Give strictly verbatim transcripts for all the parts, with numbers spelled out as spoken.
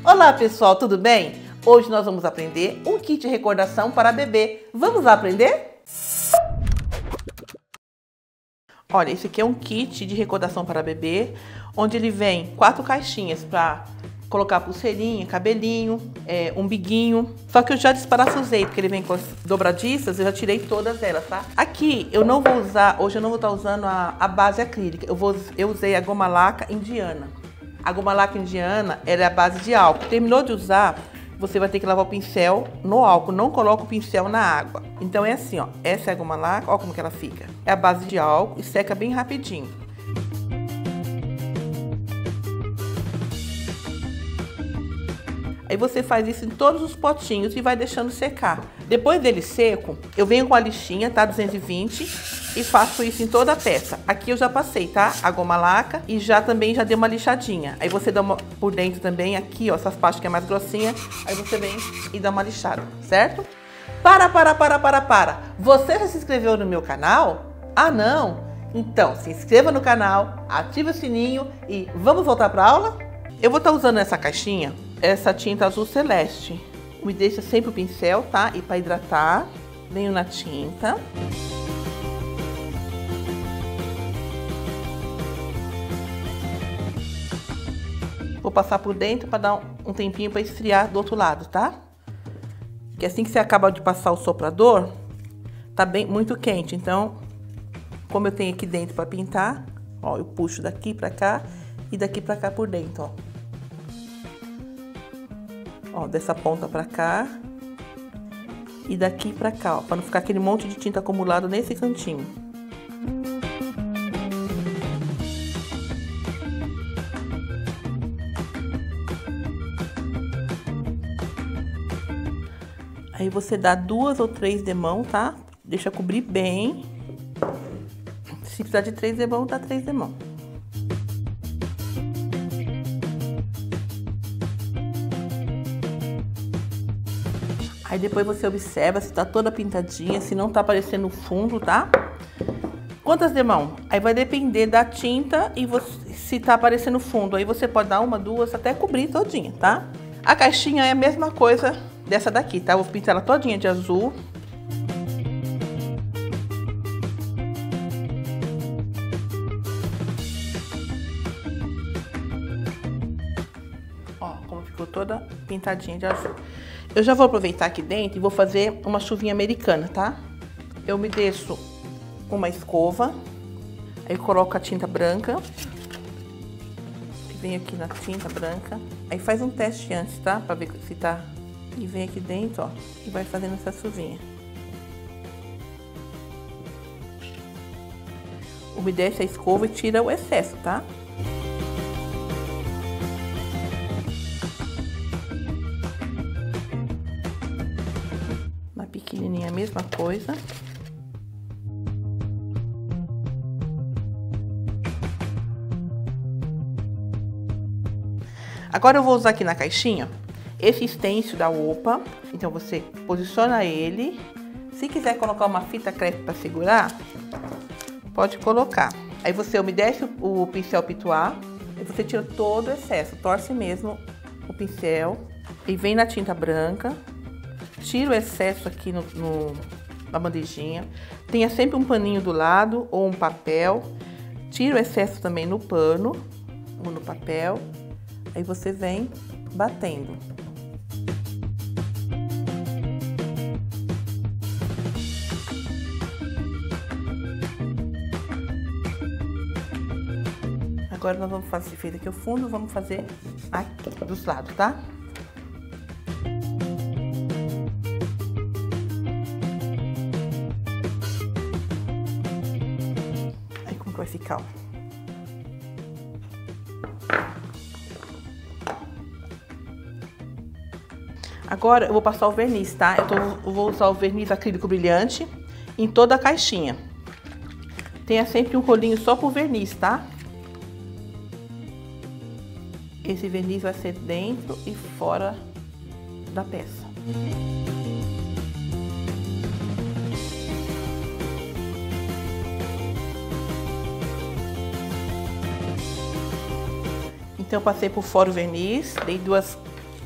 Olá pessoal, tudo bem? Hoje nós vamos aprender um kit de recordação para bebê. Vamos lá aprender? Olha, esse aqui é um kit de recordação para bebê, onde ele vem quatro caixinhas para colocar pulseirinha, cabelinho, é, umbiguinho. Só que eu já desparafusei, porque ele vem com as dobradiças, eu já tirei todas elas, tá? Aqui eu não vou usar, hoje eu não vou estar usando a, a base acrílica, eu, vou, eu usei a goma laca indiana. A goma laca indiana, ela é a base de álcool. Terminou de usar, você vai ter que lavar o pincel no álcool, não coloca o pincel na água. Então é assim, ó, essa é a goma laca, ó como que ela fica. É a base de álcool e seca bem rapidinho. Aí você faz isso em todos os potinhos e vai deixando secar. Depois dele seco, eu venho com a lixinha, tá? duzentos e vinte, e faço isso em toda a peça. Aqui eu já passei, tá? A goma laca e já também já dei uma lixadinha. Aí você dá uma por dentro também, aqui, ó, essas partes que é mais grossinha. Aí você vem e dá uma lixada, certo? Para, para, para, para, para. Você já se inscreveu no meu canal? Ah, não? Então, se inscreva no canal, ative o sininho e vamos voltar para a aula? Eu vou estar usando essa caixinha, essa tinta azul celeste. Me deixa sempre o pincel, tá? E para hidratar, venho na tinta. Vou passar por dentro para dar um tempinho para esfriar do outro lado, tá? Porque assim que você acaba de passar o soprador, tá bem muito quente. Então, como eu tenho aqui dentro para pintar, ó, eu puxo daqui para cá e daqui para cá por dentro, ó. Ó, dessa ponta pra cá e daqui pra cá, ó, pra não ficar aquele monte de tinta acumulado nesse cantinho. Aí você dá duas ou três demão, tá? Deixa cobrir bem. Se precisar de três demão, dá três demão. Aí depois você observa se tá toda pintadinha, se não tá aparecendo o fundo, tá? Quantas demão? Aí vai depender da tinta e você, se tá aparecendo o fundo. Aí você pode dar uma, duas, até cobrir todinha, tá? A caixinha é a mesma coisa dessa daqui, tá? Eu vou pintar ela todinha de azul. Ó, como ficou toda pintadinha de azul. Eu já vou aproveitar aqui dentro e vou fazer uma chuvinha americana, tá? Eu me desço uma escova, aí coloco a tinta branca, vem aqui na tinta branca, aí faz um teste antes, tá? Pra ver se tá... E vem aqui dentro, ó, e vai fazendo essa chuvinha. Umedece a escova e tira o excesso, tá? Pequenininha, a mesma coisa. Agora eu vou usar aqui na caixinha esse stencil da Opa. Então você posiciona ele. Se quiser colocar uma fita crepe para segurar, pode colocar. Aí você umedece o pincel pituar e você tira todo o excesso, torce mesmo o pincel e vem na tinta branca. Tira o excesso aqui no, no, na bandejinha. Tenha sempre um paninho do lado ou um papel. Tira o excesso também no pano ou no papel. Aí você vem batendo. Agora nós vamos fazer, feito aqui o fundo, vamos fazer aqui dos lados, tá? Vai ficar, ó. Agora eu vou passar o verniz, tá? Eu, tô, eu vou usar o verniz acrílico brilhante em toda a caixinha. Tenha sempre um rolinho só pro verniz, tá? Esse verniz vai ser dentro e fora da peça. Então eu passei por fora o verniz, dei duas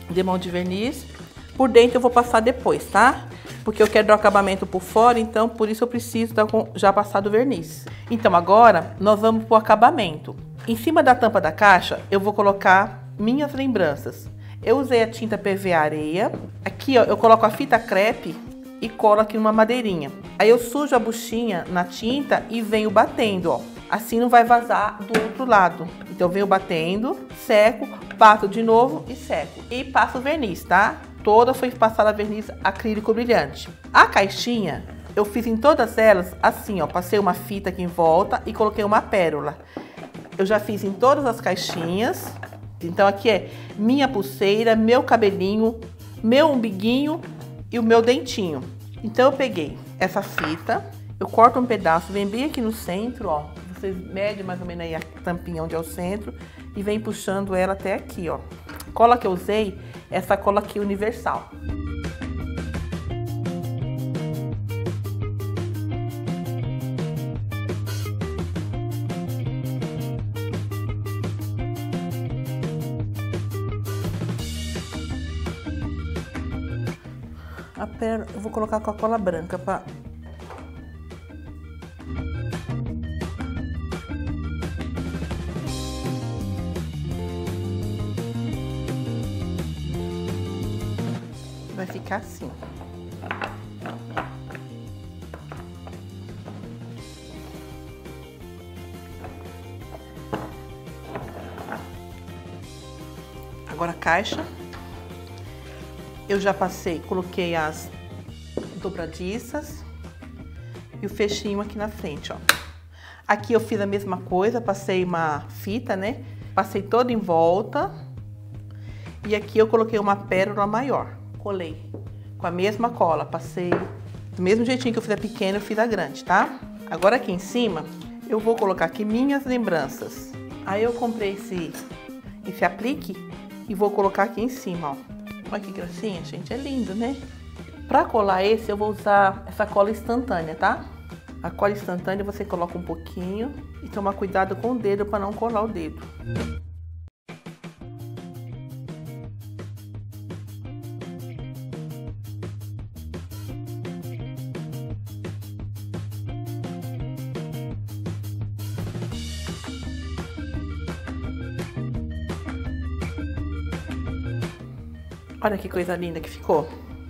demão de verniz. Por dentro eu vou passar depois, tá? Porque eu quero dar o acabamento por fora, então por isso eu preciso já passar do verniz. Então agora nós vamos pro acabamento. Em cima da tampa da caixa eu vou colocar minhas lembranças. Eu usei a tinta P V A areia. Aqui ó, eu coloco a fita crepe e colo aqui numa madeirinha. Aí eu sujo a buchinha na tinta e venho batendo, ó. Assim não vai vazar do outro lado. Então eu venho batendo, seco, bato de novo e seco. E passo o verniz, tá? Toda foi passada verniz acrílico brilhante. A caixinha, eu fiz em todas elas assim, ó. Passei uma fita aqui em volta e coloquei uma pérola. Eu já fiz em todas as caixinhas. Então aqui é minha pulseira, meu cabelinho, meu umbiguinho e o meu dentinho. Então eu peguei essa fita, eu corto um pedaço, vem bem aqui no centro, ó. Vocês medem mais ou menos aí a tampinha onde é o centro e vem puxando ela até aqui, ó. Cola que eu usei, essa cola aqui universal. A pérola, eu vou colocar com a cola branca para vai ficar assim. Agora a caixa. Eu já passei, coloquei as dobradiças e o fechinho aqui na frente, ó. Aqui eu fiz a mesma coisa, passei uma fita, né? Passei toda em volta. E aqui eu coloquei uma pérola maior. Colei com a mesma cola, passei do mesmo jeitinho que eu fiz a pequena, eu fiz a grande, tá? Agora aqui em cima, eu vou colocar aqui minhas lembranças. Aí eu comprei esse, esse aplique e vou colocar aqui em cima, ó. Olha que gracinha, gente, é lindo, né? Pra colar esse, eu vou usar essa cola instantânea, tá? A cola instantânea você coloca um pouquinho e toma cuidado com o dedo para não colar o dedo. Olha que coisa linda que ficou.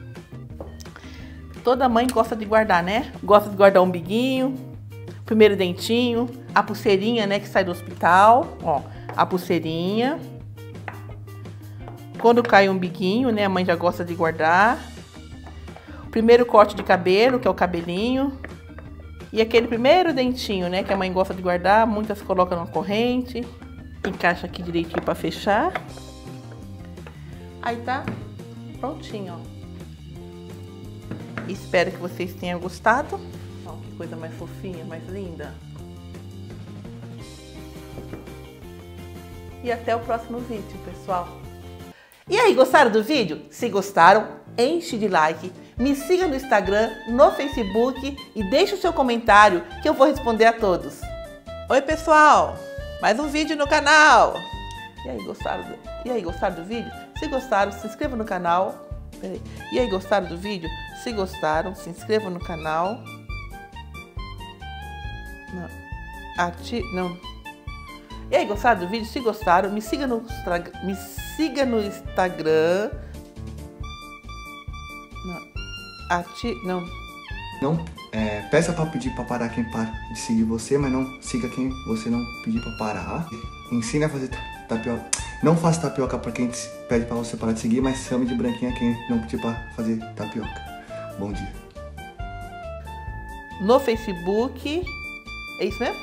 Toda mãe gosta de guardar, né? Gosta de guardar o umbiguinho, o primeiro dentinho, a pulseirinha, né, que sai do hospital, ó, a pulseirinha. Quando cai o umbiguinho, né, a mãe já gosta de guardar. O primeiro corte de cabelo, que é o cabelinho. E aquele primeiro dentinho, né, que a mãe gosta de guardar, muitas colocam na corrente. Encaixa aqui direitinho para fechar. Aí tá prontinho, ó. Espero que vocês tenham gostado. Ó, que coisa mais fofinha, mais linda. E até o próximo vídeo, pessoal. E aí, gostaram do vídeo? Se gostaram, enche de like. Me siga no Instagram, no Facebook e deixe o seu comentário que eu vou responder a todos. Oi, pessoal! Mais um vídeo no canal. E aí, gostaram do, e aí, gostaram do vídeo? Se gostaram, se inscreva no canal. Peraí. E aí, gostaram do vídeo? Se gostaram, se inscreva no canal. Não. Ati... Não. E aí, gostaram do vídeo? Se gostaram, me siga no, me siga no Instagram. Não. Ati... Não. Não, é, peça para pedir para parar quem para de seguir você, mas não siga quem você não pedir para parar. Ensine a fazer tapioca. Não faça tapioca para quem pede para você parar de seguir, mas chame de branquinha quem não pedir para fazer tapioca. Bom dia. No Facebook, é isso mesmo?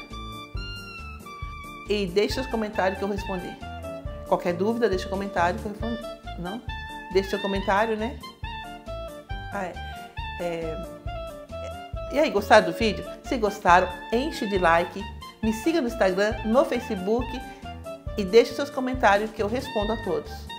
E deixe os comentários que eu respondi. Qualquer dúvida, deixa o comentário que eu respondi. Não? Deixe seu comentário, né? Ah, é. é... E aí, gostaram do vídeo? Se gostaram, enche de like. Me siga no Instagram, no Facebook e deixe seus comentários que eu respondo a todos.